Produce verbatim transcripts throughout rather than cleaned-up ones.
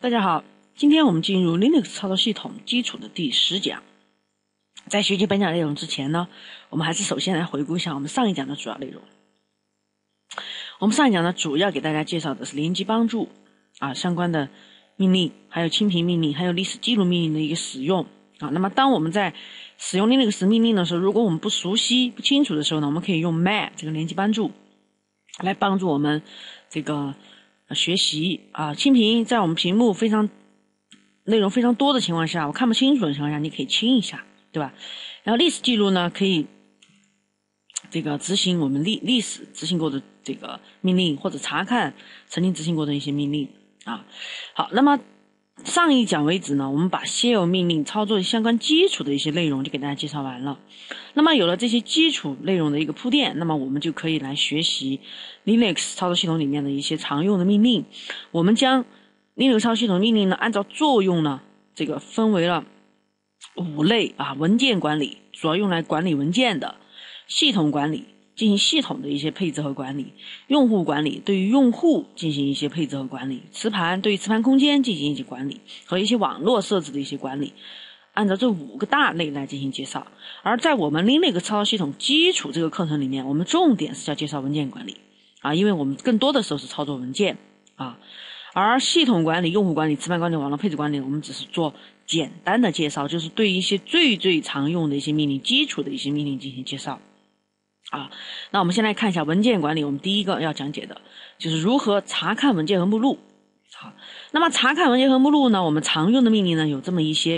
大家好，今天我们进入 Linux 操作系统基础的第十讲。在学习本讲内容之前呢，我们还是首先来回顾一下我们上一讲的主要内容。我们上一讲呢，主要给大家介绍的是联机帮助啊相关的命令，还有清屏命令，还有历史记录命令的一个使用啊。那么当我们在使用 Linux 命令的时候，如果我们不熟悉、不清楚的时候呢，我们可以用 man 这个联机帮助来帮助我们这个学习啊。清屏在我们屏幕非常内容非常多的情况下，我看不清楚的情况下，你可以清一下，对吧？然后历史记录呢，可以这个执行我们历历史执行过的这个命令，或者查看曾经执行过的一些命令啊。好，那么上一讲为止呢，我们把 shell 命令操作相关基础的一些内容就给大家介绍完了。那么有了这些基础内容的一个铺垫，那么我们就可以来学习 Linux 操作系统里面的一些常用的命令。我们将 Linux 操作系统命令呢，按照作用呢，这个分为了五类啊：文件管理，主要用来管理文件的；系统管理，进行系统的一些配置和管理；用户管理，对于用户进行一些配置和管理；磁盘，对于磁盘空间进行一些管理，和一些网络设置的一些管理。按照这五个大类来进行介绍。而在我们 Linux 操作系统基础这个课程里面，我们重点是要介绍文件管理啊，因为我们更多的时候是操作文件啊。而系统管理、用户管理、磁盘管理、网络配置管理，我们只是做简单的介绍，就是对一些最最常用的一些命令、基础的一些命令进行介绍啊。那我们先来看一下文件管理，我们第一个要讲解的就是如何查看文件和目录。好，那么查看文件和目录呢，我们常用的命令呢有这么一些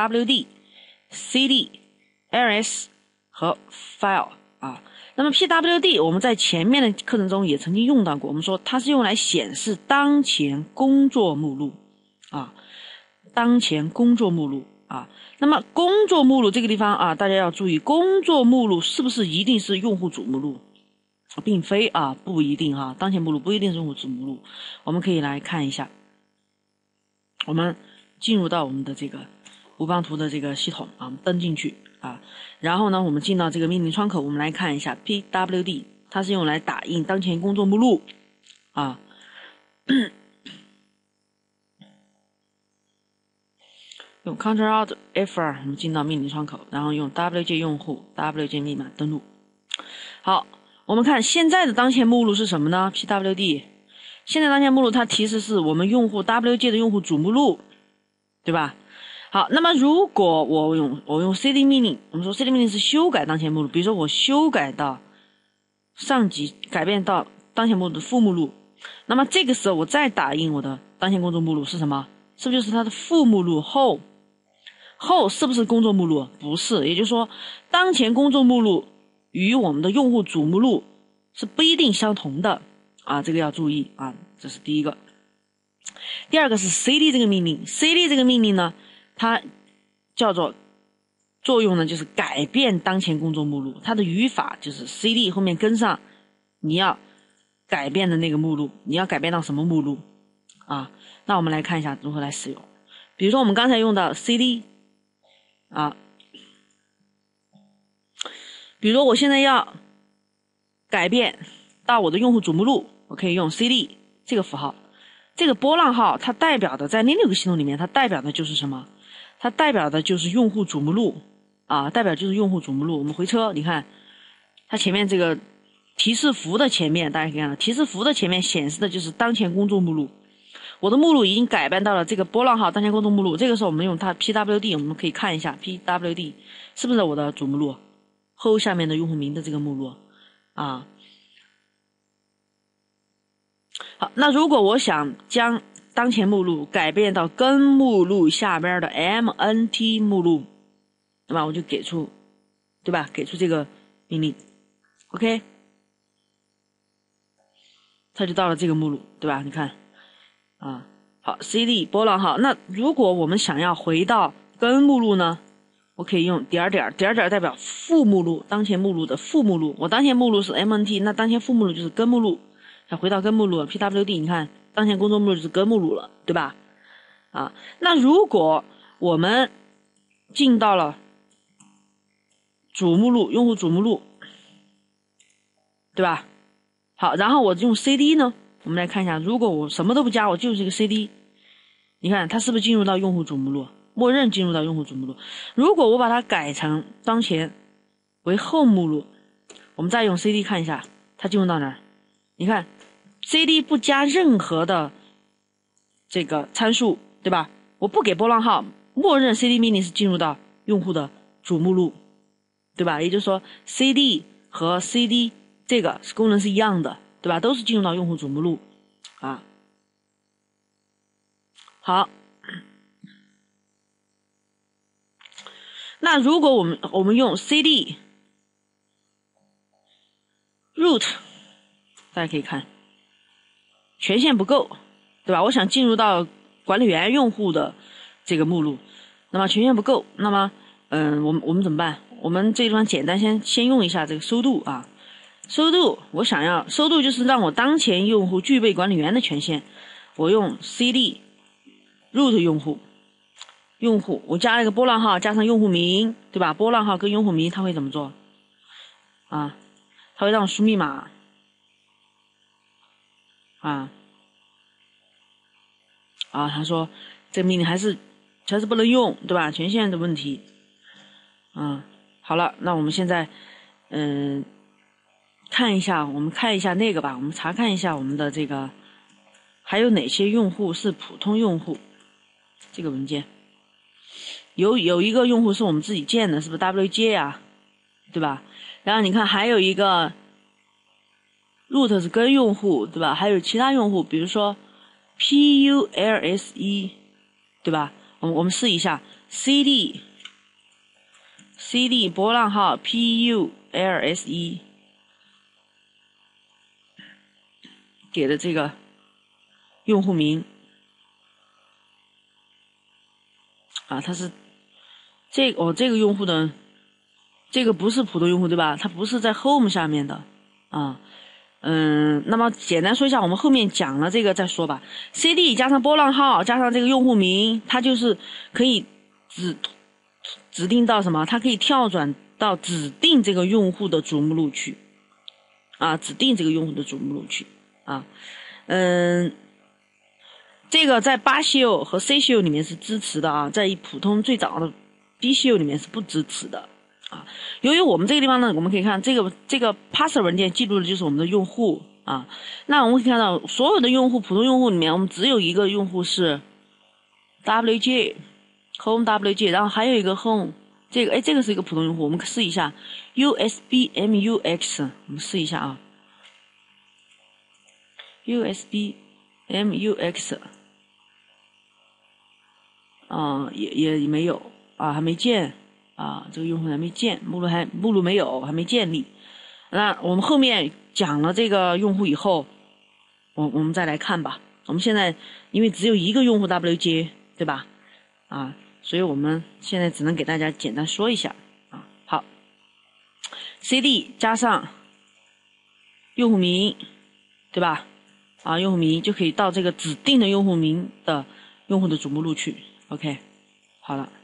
pwd、cd、ls 和 file 啊。那么 pwd 我们在前面的课程中也曾经用到过，我们说它是用来显示当前工作目录啊，当前工作目录啊。那么工作目录这个地方啊，大家要注意，工作目录是不是一定是用户主目录？并非啊，不一定哈，当前目录不一定是用户主目录。我们可以来看一下，我们进入到我们的这个乌邦图的这个系统啊，我们登进去啊，然后呢，我们进到这个命令窗口，我们来看一下 pwd， 它是用来打印当前工作目录啊。用 Ctrl Alt F 二， 我们进到命令窗口，然后用 wget 用户 wget 密码登录。好，我们看现在的当前目录是什么呢 ？pwd 现在当前目录它提示是我们用户 wget 的用户主目录，对吧？好，那么如果我用我用 cd 命令，我们说 cd 命令是修改当前目录，比如说我修改到上级改变到当前目录的副目录，那么这个时候我再打印我的当前工作目录是什么？是不是就是它的副目录后？后是不是工作目录？不是，也就是说当前工作目录与我们的用户主目录是不一定相同的啊，这个要注意啊，这是第一个。第二个是 cd 这个命令 ，cd 这个命令呢，它叫做作用呢，就是改变当前工作目录，它的语法就是 cd 后面跟上你要改变的那个目录，你要改变到什么目录啊？那我们来看一下如何来使用。比如说我们刚才用到 cd 啊，比如说我现在要改变到我的用户主目录，我可以用 cd 这个符号，这个波浪号它代表的在 Linux 系统里面，它代表的就是什么？它代表的就是用户主目录啊，代表就是用户主目录。我们回车，你看它前面这个提示符的前面，大家可以看到提示符的前面显示的就是当前工作目录。我的目录已经改变到了这个波浪号当前工作目录，这个时候我们用它 pwd， 我们可以看一下 pwd 是不是我的主目录后下面的用户名的这个目录啊。好，那如果我想将当前目录改变到根目录下边的 mnt 目录，那么我就给出，对吧？给出这个命令 ，OK， 它就到了这个目录，对吧？你看。啊，好 ，cd 波浪号。那如果我们想要回到根目录呢，我可以用点点点点代表副目录，当前目录的副目录。我当前目录是 mnt， 那当前副目录就是根目录。要回到根目录 pwd， 你看当前工作目录就是根目录了，对吧？啊，那如果我们进到了主目录，用户主目录，对吧？好，然后我用 cd 呢。我们来看一下，如果我什么都不加，我就是一个 cd， 你看它是不是进入到用户主目录？默认进入到用户主目录。如果我把它改成当前为后目录，我们再用 C D 看一下，它进入到哪儿？你看 C D 不加任何的这个参数，对吧？我不给波浪号，默认 C D mini 是进入到用户的主目录，对吧？也就是说 C D 和 C D 这个功能是一样的，对吧？都是进入到用户主目录啊。好，那如果我们我们用 C D root， 大家可以看权限不够，对吧？我想进入到管理员用户的这个目录，那么权限不够，那么嗯，我们我们怎么办？我们这地方简单先先用一下这个收度啊，收度我想要收度就是让我当前用户具备管理员的权限，我用 C D root 用户，用户我加了一个波浪号加上用户名，对吧？波浪号跟用户名它会怎么做啊？它会让我输密码啊啊，他说这个命令还是还是不能用，对吧？权限的问题。嗯，好了，那我们现在嗯看一下，我们看一下那个吧，我们查看一下我们的这个还有哪些用户是普通用户。这个文件有有一个用户是我们自己建的，是不是 W J 啊？对吧？然后你看还有一个 root 是跟用户，对吧？还有其他用户，比如说 P U L S E， 对吧？我们我们试一下 C D C D 波浪号 P U L S E 给的这个用户名啊，它是这个哦，这个用户的这个不是普通用户，对吧？它不是在 Home 下面的啊。嗯，那么简单说一下，我们后面讲了这个再说吧。C D 加上波浪号加上这个用户名，它就是可以指指定到什么？它可以跳转到指定这个用户的主目录去啊，指定这个用户的主目录去啊。嗯，这个在八 C O 和 C C O 里面是支持的啊，在普通最早的 B C O 里面是不支持的。啊，由于我们这个地方呢，我们可以看这个这个 parser 文件记录的就是我们的用户啊。那我们可以看到，所有的用户，普通用户里面，我们只有一个用户是 W J home W J， 然后还有一个 home 这个，哎，这个是一个普通用户，我们试一下 U S B M U X， 我们试一下啊 ，U S B M U X， 啊，也也没有啊，还没建。啊，这个用户还没建，目录还目录没有，还没建立。那我们后面讲了这个用户以后，我我们再来看吧。我们现在因为只有一个用户 W J， 对吧？啊，所以我们现在只能给大家简单说一下啊。好 ，C D 加上用户名，对吧？啊，用户名就可以到这个指定的用户名的用户的主目录去。OK， 好了。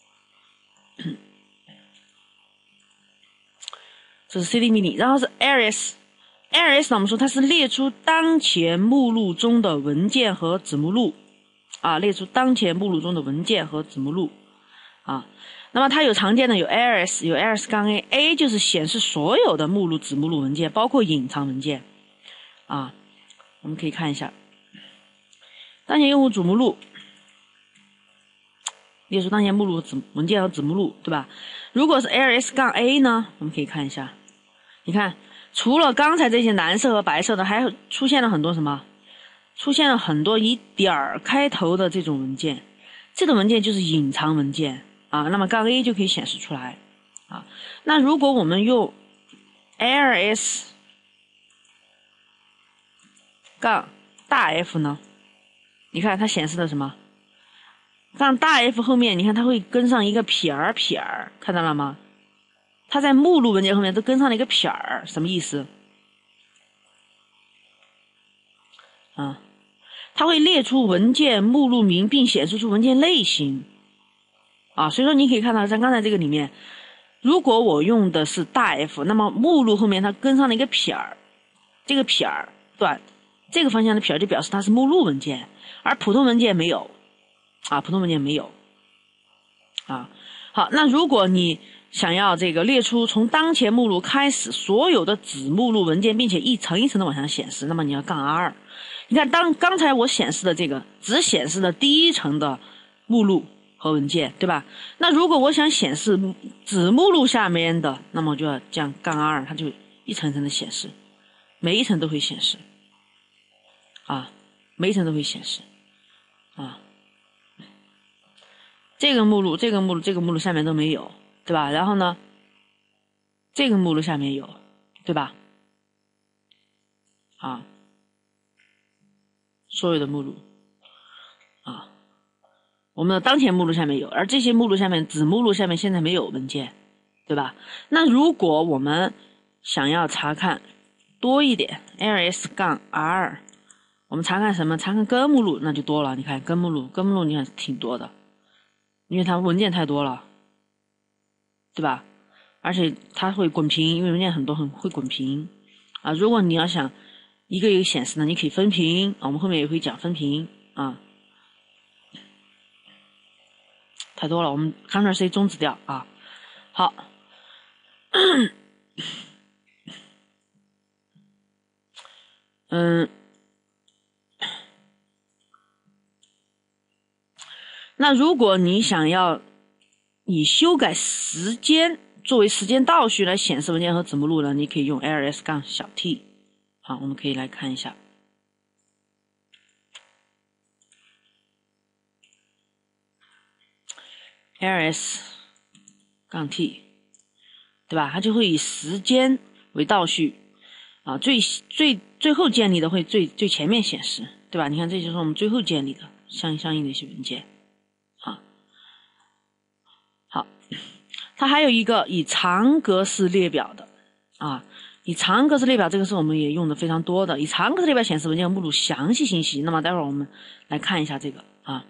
这是 C D mini， 然后是 L S，L S 呢我们说它是列出当前目录中的文件和子目录啊，列出当前目录中的文件和子目录啊。那么它有常见的有 L S， 有 L S 杠 A，A 就是显示所有的目录子目录文件，包括隐藏文件啊。我们可以看一下当前用户主目录。列出当前目录子文件和子目录，对吧？如果是 L S 杠 A 呢，我们可以看一下，你看，除了刚才这些蓝色和白色的，还出现了很多什么？出现了很多以点儿开头的这种文件，这种文件就是隐藏文件啊。那么杠 A 就可以显示出来啊。那如果我们用 L S 杠大 F 呢？你看它显示的什么？杠大 F 后面，你看它会跟上一个撇儿撇儿，看到了吗？它在目录文件后面都跟上了一个撇儿，什么意思？啊，它会列出文件目录名，并显示出文件类型。啊，所以说你可以看到，在刚才这个里面，如果我用的是大 F， 那么目录后面它跟上了一个撇儿，这个撇儿段，这个方向的撇儿就表示它是目录文件，而普通文件没有。 啊，普通文件没有啊。好，那如果你想要这个列出从当前目录开始所有的子目录文件，并且一层一层的往上显示，那么你要杠 R。你看，当刚才我显示的这个只显示了第一层的目录和文件，对吧？那如果我想显示子目录下面的，那么我就要降杠 R， 它就一层层的显示，每一层都会显示啊，每一层都会显示啊。这个目录、这个目录、这个目录下面都没有，对吧？然后呢，这个目录下面有，对吧？啊，所有的目录啊，我们的当前目录下面有，而这些目录下面子目录下面现在没有文件，对吧？那如果我们想要查看多一点 ls 杠 r， 我们查看什么？查看根目录，那就多了。你看根目录，根目录你看挺多的，因为它文件太多了，对吧？而且它会滚屏，因为文件很多，很会滚屏啊。如果你要想一个一个显示呢，你可以分屏啊，我们后面也会讲分屏啊。太多了，我们 Ctrl C 终止掉啊。好，嗯，那如果你想要以修改时间作为时间倒序来显示文件和子目录呢，你可以用 ls 杠小 t。好，我们可以来看一下。ls 杠 t， 对吧？它就会以时间为倒序啊，最最最后建立的会最最前面显示，对吧？你看，这就是我们最后建立的相相应的一些文件啊。好，它还有一个以长格式列表的啊，以长格式列表这个是我们也用的非常多的，以长格式列表显示文件和目录详细信息。那么待会儿我们来看一下这个啊，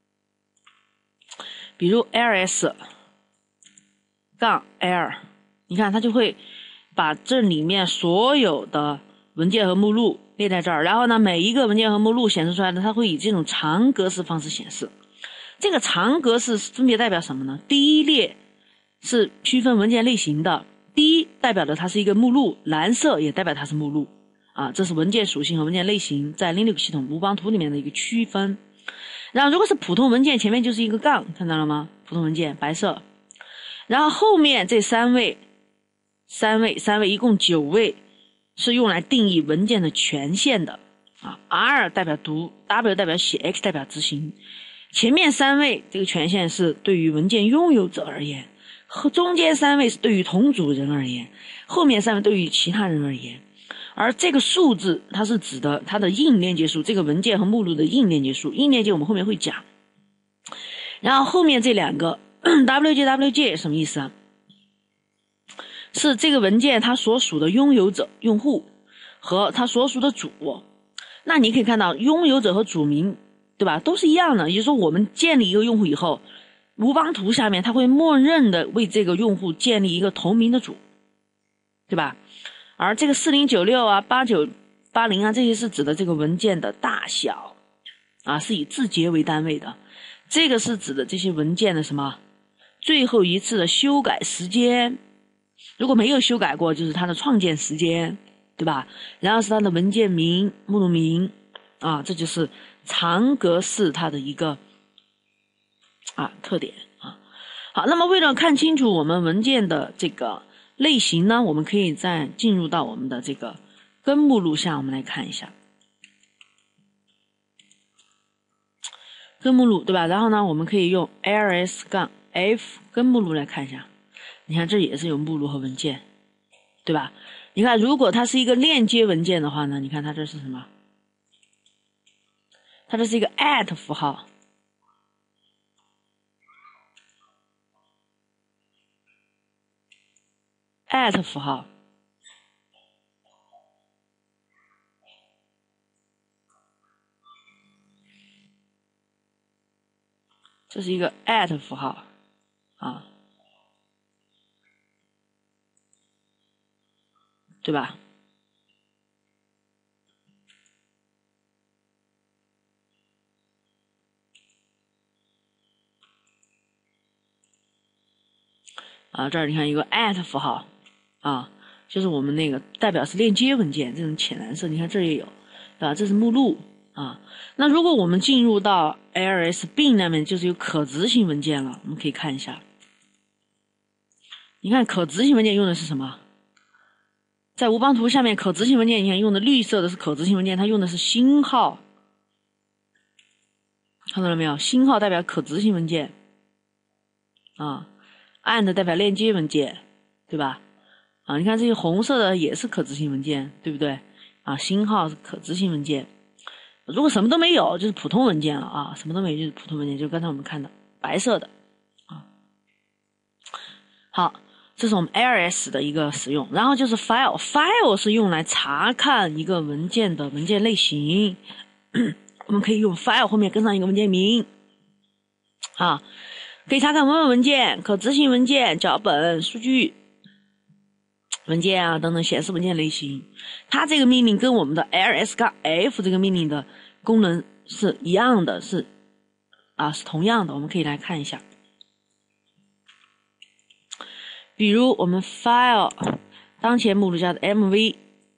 比如 ls 杠 l， 你看它就会把这里面所有的文件和目录列在这儿，然后呢，每一个文件和目录显示出来的，它会以这种长格式方式显示。这个长格式分别代表什么呢？第一列是区分文件类型的，第一代表的它是一个目录，蓝色也代表它是目录啊，这是文件属性和文件类型在 Linux 系统无帮图里面的一个区分。然后如果是普通文件，前面就是一个杠，看到了吗？普通文件白色，然后后面这三位三位三位一共九位是用来定义文件的权限的啊 ，R 代表读， W 代表写， X 代表执行。前面三位这个权限是对于文件拥有者而言，和中间三位是对于同组人而言，后面三位对于其他人而言。而这个数字它是指的它的硬链接数，这个文件和目录的硬链接数，硬链接我们后面会讲。然后后面这两个 W J W J 什么意思啊？是这个文件它所属的拥有者用户和它所属的主。那你可以看到拥有者和主名，对吧，都是一样的。也就是说我们建立一个用户以后，无帮图下面它会默认的为这个用户建立一个同名的主，对吧？而这个四零九六啊八九八零啊，这些是指的这个文件的大小啊，是以字节为单位的。这个是指的这些文件的什么最后一次的修改时间，如果没有修改过就是它的创建时间，对吧？然后是它的文件名、目录名啊，这就是长格式它的一个啊特点啊。好，那么为了看清楚我们文件的这个类型呢，我们可以再进入到我们的这个根目录下，我们来看一下根目录，对吧？然后呢，我们可以用 ls 杠 f 根目录来看一下。你看这也是有目录和文件，对吧？你看如果它是一个链接文件的话呢，你看它这是什么？它这是一个 at 符号，at 符号，这是一个 at 符号啊，对吧？ 啊，这儿你看有个 at 符号啊，就是我们那个代表是链接文件，这种浅蓝色，你看这也有，对吧？这是目录啊。那如果我们进入到 L S bin 那边，就是有可执行文件了，我们可以看一下。你看可执行文件用的是什么？在无邦图下面可执行文件，你看用的绿色的是可执行文件，它用的是星号，看到了没有？星号代表可执行文件啊 ，and 代表链接文件，对吧？啊，你看这些红色的也是可执行文件，对不对？啊，星号是可执行文件。如果什么都没有，就是普通文件了啊，什么都没有就是普通文件，就刚才我们看的白色的啊。好。这是我们 L S 的一个使用，然后就是 file， file 是用来查看一个文件的文件类型，我们可以用 file 后面跟上一个文件名，啊，可以查看文本文件、可执行文件、脚本、数据文件啊等等显示文件类型。它这个命令跟我们的 L S 杠 F 这个命令的功能是一样的，是啊是同样的，我们可以来看一下。比如我们 file 当前目录下的 M V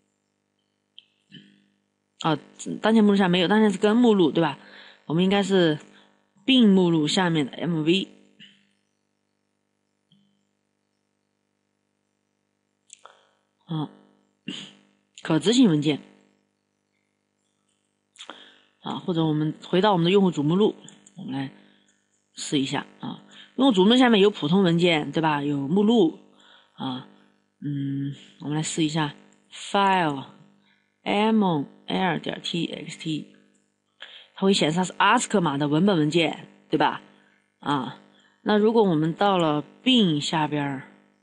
啊，当前目录下没有，当前是根目录对吧？我们应该是并目录下面的 M V 啊，可执行文件啊，或者我们回到我们的用户主目录，我们来试一下啊。用户主目录下面有普通文件对吧？有目录啊，嗯，我们来试一下 file m l 点 txt， 它会显示它是 A S C I I 码的文本文件对吧？啊，那如果我们到了 bin 下边，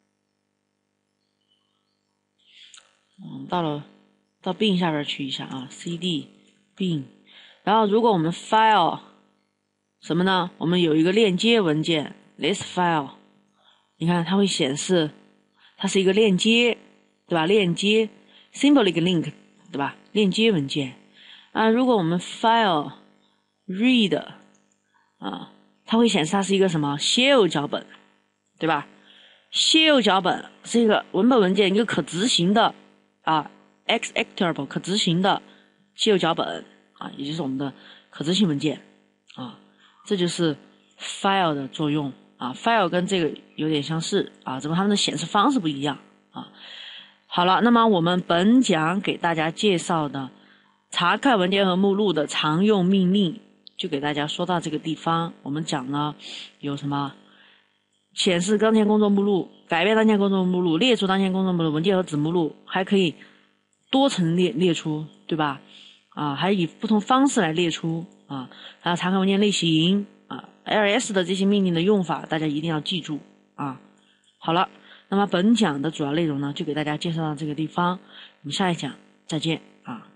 嗯，到了到 bin 下边去一下啊 cd bin， 然后如果我们 file 什么呢？我们有一个链接文件 this file， 你看它会显示它是一个链接对吧？链接 symbolic link 对吧？链接文件啊。如果我们 file read 啊，它会显示它是一个什么 shell 脚本对吧？ shell 脚本是一个文本文件，一个可执行的啊 executable 可执行的 shell 脚本啊，也就是我们的可执行文件啊。这就是 file 的作用啊 ，file 跟这个有点相似啊，只不过它们的显示方式不一样啊。好了，那么我们本讲给大家介绍的查看文件和目录的常用命令，就给大家说到这个地方。我们讲了有什么显示当前工作目录、改变当前工作目录、列出当前工作目录、文件和子目录，还可以多层列列出，对吧？啊，还以不同方式来列出。啊，还有查看文件类型啊 ，L S 的这些命令的用法，大家一定要记住啊。好了，那么本讲的主要内容呢，就给大家介绍到这个地方，我们下一讲再见啊。